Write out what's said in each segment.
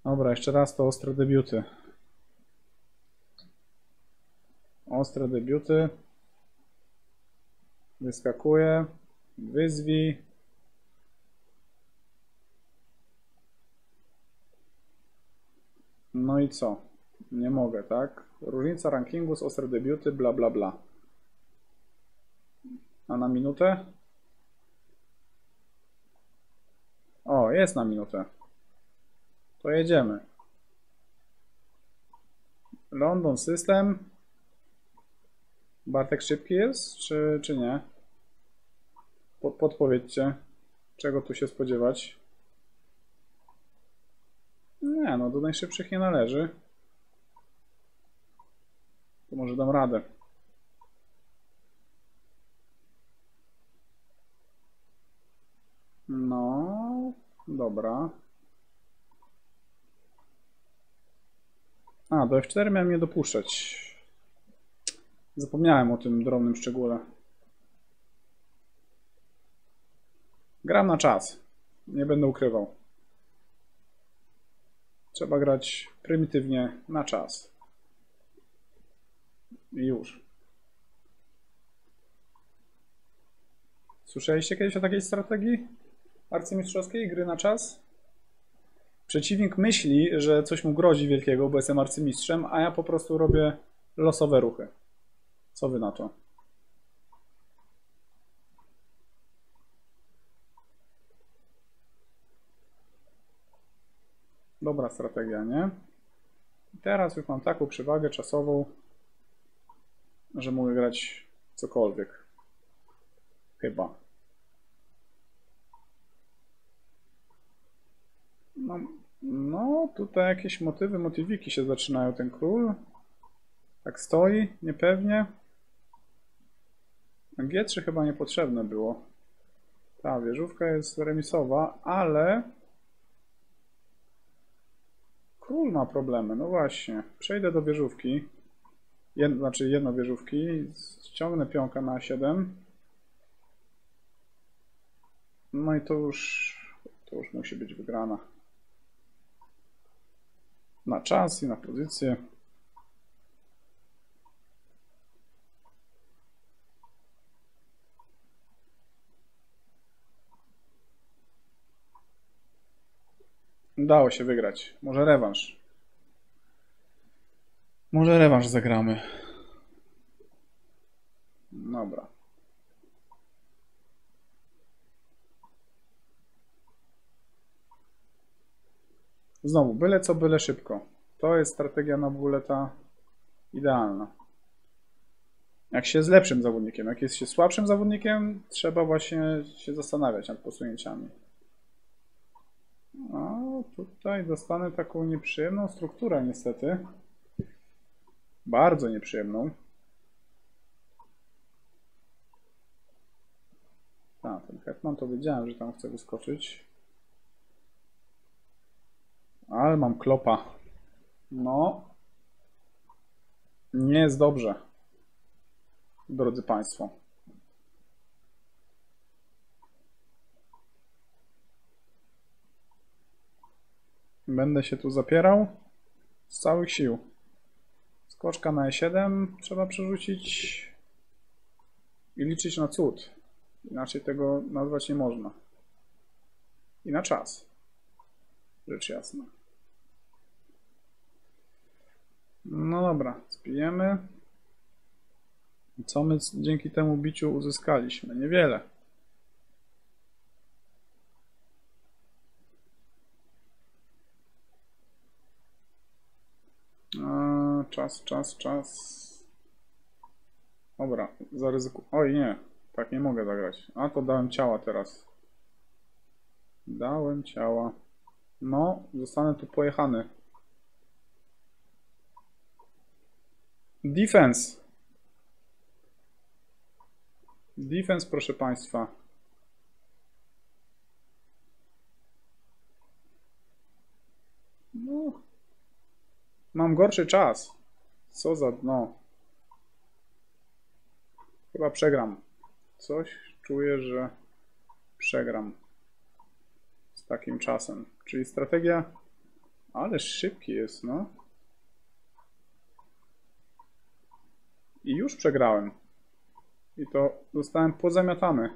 Dobra, jeszcze raz to ostre debiuty. Ostre debiuty. Wyskakuje. Wyzwij. No i co? Nie mogę, tak? Różnica rankingu z ostre debiuty, bla bla bla. A na minutę? O, jest na minutę. To jedziemy. London System. Bartek szybki jest, czy nie? Podpowiedzcie, czego tu się spodziewać. Nie, no do najszybszych nie należy. To może dam radę. No, dobra. A, do F4 miałem nie dopuszczać. Zapomniałem o tym drobnym szczególe. Gram na czas. Nie będę ukrywał. Trzeba grać prymitywnie na czas. I już. Słyszeliście kiedyś o takiej strategii arcymistrzowskiej, gry na czas? Przeciwnik myśli, że coś mu grozi wielkiego, bo jestem arcymistrzem, a ja po prostu robię losowe ruchy. Co wy na to? Dobra strategia, nie? I teraz już mam taką przewagę czasową, że mogę grać cokolwiek. Chyba. No, tutaj jakieś motywiki się zaczynają. Ten król tak stoi, niepewnie. G3 chyba niepotrzebne było. Ta wieżówka jest remisowa, ale król ma problemy. No właśnie, przejdę do wieżówki. Znaczy jednowieżówki. Ściągnę pionka na 7. No i to już musi być wygrana. Na czas i na pozycję. Udało się wygrać. Może rewanż. Może rewanż zagramy. Dobra. Znowu, byle co, byle szybko. To jest strategia na buleta idealna. Jak się jest lepszym zawodnikiem, jak jest się słabszym zawodnikiem, trzeba właśnie się zastanawiać nad posunięciami. A tutaj dostanę taką nieprzyjemną strukturę niestety. Bardzo nieprzyjemną. Tak, ten hetman to wiedziałem, że tam chce wyskoczyć. Ale mam klopa. No. Nie jest dobrze. Drodzy Państwo. Będę się tu zapierał z całych sił. Skoczka na E7 trzeba przerzucić i liczyć na cud. Inaczej tego nazwać nie można. I na czas. Rzecz jasna. No dobra, zbijemy. Co my dzięki temu biciu uzyskaliśmy? Niewiele. Czas. Dobra, zaryzykuję. Oj nie, tak nie mogę zagrać. A to dałem ciała teraz. Dałem ciała. No, zostanę tu pojechany. Defense. Defense, proszę Państwa. No. Mam gorszy czas. Co za dno. Chyba przegram. Coś czuję, że przegram z takim czasem. Czyli strategia Ale szybki jest, no. I już przegrałem. I to zostałem pozamiatany.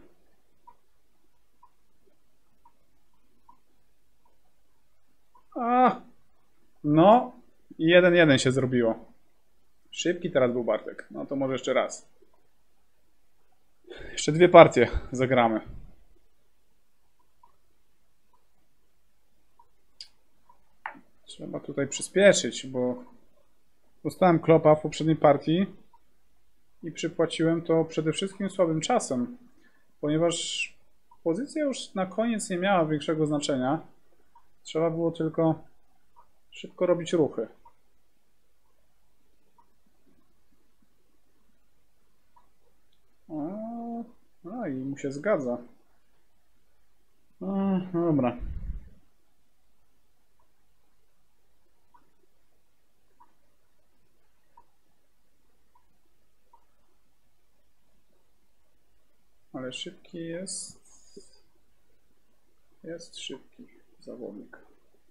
A, no. 1-1 się zrobiło. Szybki teraz był Bartek. No to może jeszcze raz. Jeszcze 2 partie zagramy. Trzeba tutaj przyspieszyć, bo dostałem klopa w poprzedniej partii i przypłaciłem to przede wszystkim słabym czasem, ponieważ pozycja już na koniec nie miała większego znaczenia. Trzeba było tylko szybko robić ruchy. No i mu się zgadza. No, dobra. Ale szybki jest. Jest szybki zawodnik.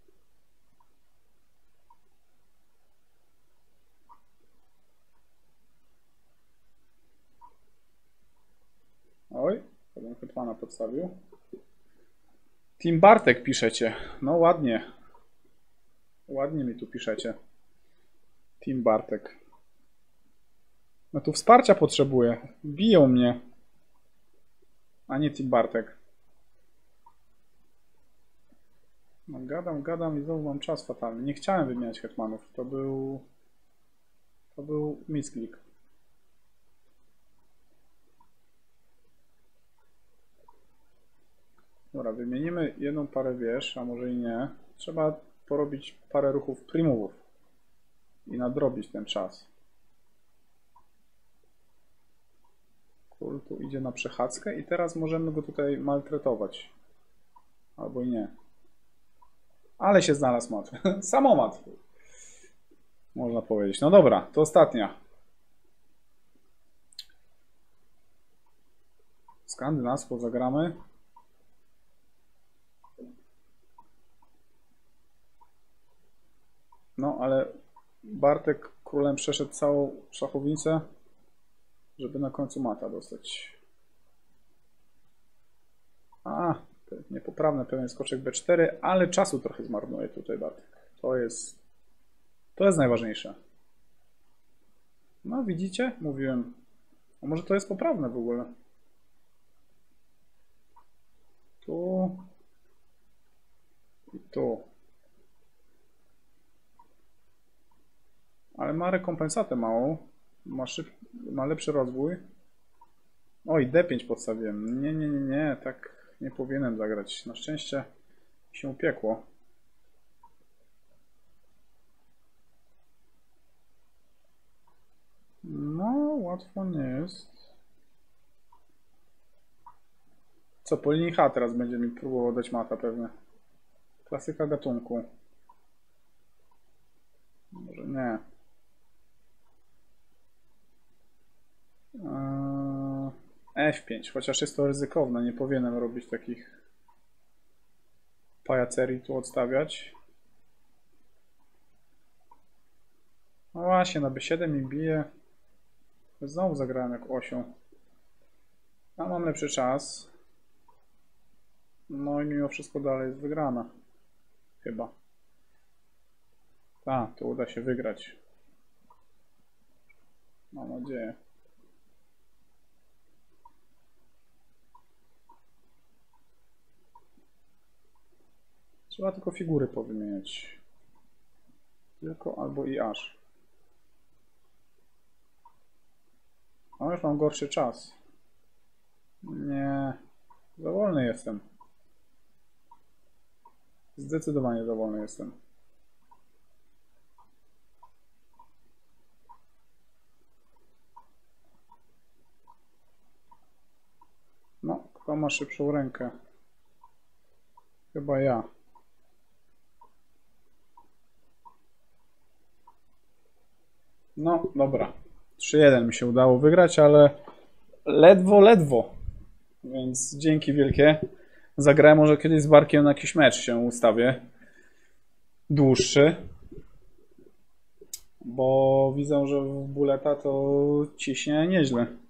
Oj, to bym hetmana podstawił. Team Bartek piszecie. No ładnie. Ładnie mi tu piszecie. Team Bartek. No tu wsparcia potrzebuję. Biją mnie. A nie Team Bartek. No gadam i znowu mam czas fatalny. Nie chciałem wymieniać hetmanów. To był misklik. Dobra, wymienimy jedną parę wież, a może i nie. Trzeba porobić parę ruchów primovów i nadrobić ten czas. Król tu idzie na przechadzkę i teraz możemy go tutaj maltretować. Albo i nie. Ale się znalazł mat. Samomat. Można powiedzieć. No dobra, to ostatnia. Skandynawsko zagramy. No, ale Bartek królem przeszedł całą szachownicę, żeby na końcu mata dostać. A, niepoprawne, pewien skoczek B4, ale czasu trochę zmarnuje tutaj Bartek. To jest najważniejsze. No, widzicie? Mówiłem. A może to jest poprawne w ogóle? Tu. I tu. Ale ma rekompensatę małą. Ma lepszy rozwój. Oj, D5 podstawiłem. Nie. Tak nie powinienem zagrać. Na szczęście się upiekło. No, łatwo nie jest. Co, po linii H teraz będzie mi próbował dać mata pewnie. Klasyka gatunku. Może nie. F5, chociaż jest to ryzykowne, nie powinienem robić takich pajacerii tu odstawiać. No właśnie, na B7 mi bije. Znowu zagrałem jak osią. A mam lepszy czas. No i mimo wszystko dalej jest wygrana. Chyba. Tak, to uda się wygrać. Mam nadzieję. Trzeba tylko figury powymieniać. Tylko albo i aż. No już mam gorszy czas. Nie. Za wolny jestem. Zdecydowanie za wolny jestem. No, kto ma szybszą rękę? Chyba ja. No, dobra. 3-1 mi się udało wygrać, ale ledwo. Więc dzięki wielkie. Zagrałem może kiedyś z Barkiem na jakiś mecz się ustawię. dłuższy. Bo widzę, że w buleta to ciśnie nieźle.